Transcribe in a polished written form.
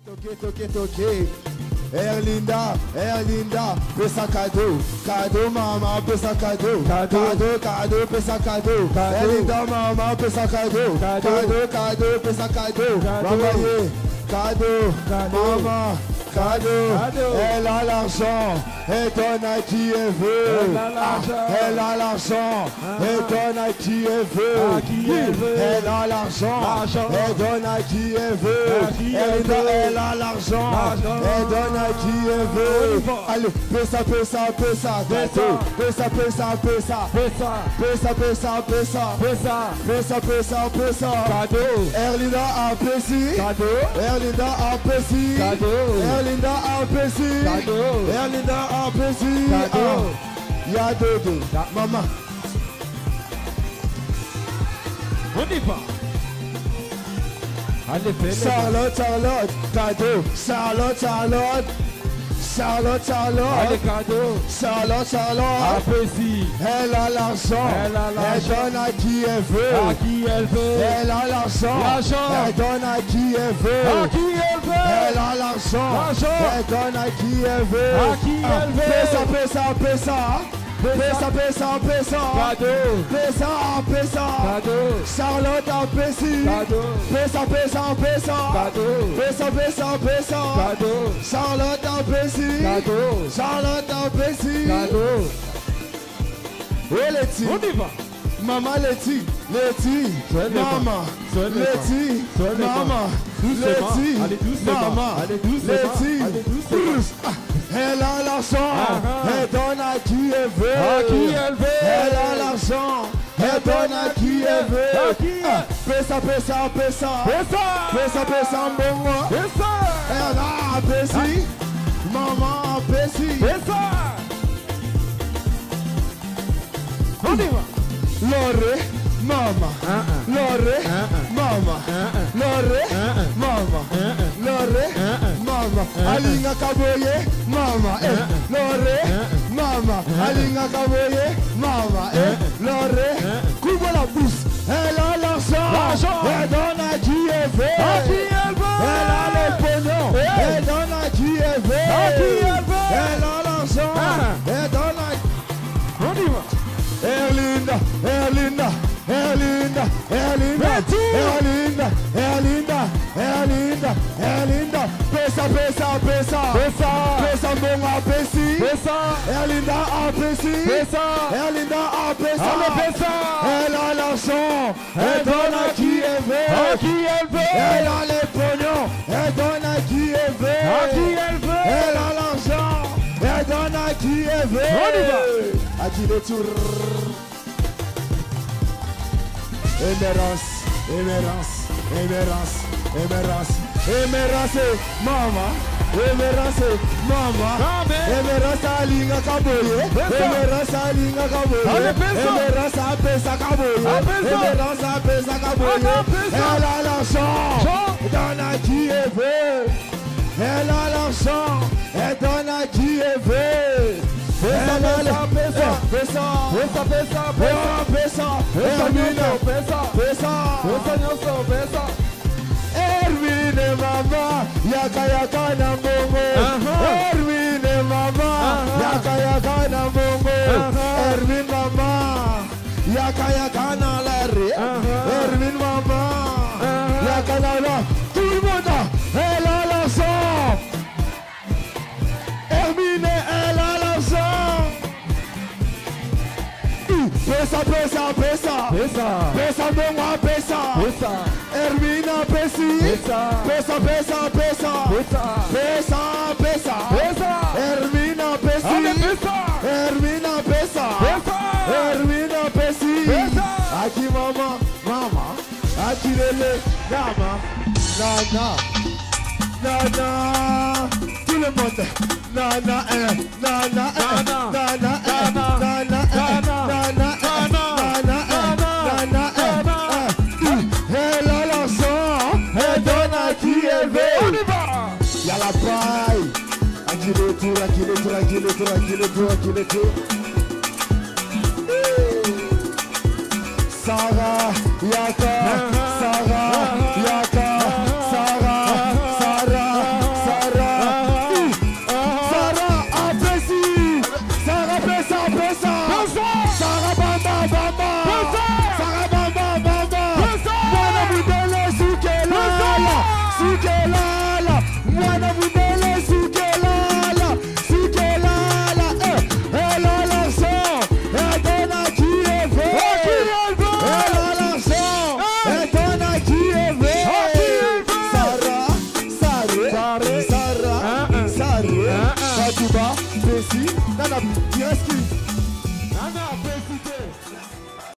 Toqué. Erlinda, pesa cadeau, maman, pesa cadeau, cadeau, pesa cadeau, Erlinda, maman, pesa cadeau, cadeau, pesa cadeau, maman, cadeau, maman, cadeau, elle a l'argent, elle donne à qui elle veut, elle a l'argent, elle donne à qui elle veut, elle a l'argent, elle donne à qui elle veut, elle a l'argent, elle donne à qui elle veut. Allez, pesa, cadeau. Erlinda a pessi, Erlinda a pessi, Erlinda a pessi, Erlinda a pessi. Y'a dodo, maman. On y va. Allez, Charlotte, cadeau. Charlotte, allez, cadeau. Charlotte, apprécie. Elle a l'argent, elle donne à qui elle veut, elle a l'argent, elle donne à qui elle veut, elle a l'argent, elle donne à qui elle veut, pesa, cadeau. Charlotte a pessi, pesa, cadeau. Charlotte a pessi, cadeau. Charlotte a pessi, cadeau. Oui, Letty, On y va. maman Letty, maman, Letty, maman, Letty, maman, Letty, elle a l'argent, elle donne à qui elle veut, elle a l'argent, elle donne à qui elle veut, pesa, mbongo, elle a pessi, maman a pessi, On y va. Lore, mama, Lore, mama, Lore, mama, Lore, mama, Alinga kaboye, mama, Lore, mama, Alinga kaboye, mama, Lore, couvre la bouche, elle a l'argent, elle donne à qui elle veut, elle a le pognon, elle donne à qui elle veut, elle a l'argent, elle donne à qui. On y va. Erlinda, pesa, mbongo a pesi, Erlinda a pesi, Erlinda a pesa, elle a l'argent, elle donne à qui elle veut, elle a les pognons, elle donne à qui elle veut, elle a l'argent, elle donne à qui elle veut, On y va. à qui le tour. Emerance, mama, Emerance alinga kaboye, Emerance alinga kaboye, Emerance apesa kaboye, Emerance apesa kaboye, elle a l'argent, donne à qui elle veut, elle a l'argent, elle donne à qui elle veut. Erwin mama, yaka na mbongo. Erwin mama, yaka na mbongo. Erwin mama, yaka na lari. Erwin mama, yaka na tout le monde. Elle a l'argent. Erwin, elle a l'argent. Pesa, mbongo pesa. Ermina pesi, pesa, Ermina pesi, Aki mama, Aki lele, nana, tout le monde, nana, elle a l'argent, elle donne à qui elle veut. Y'a la paille. Akile tour. Sarah, Yaka.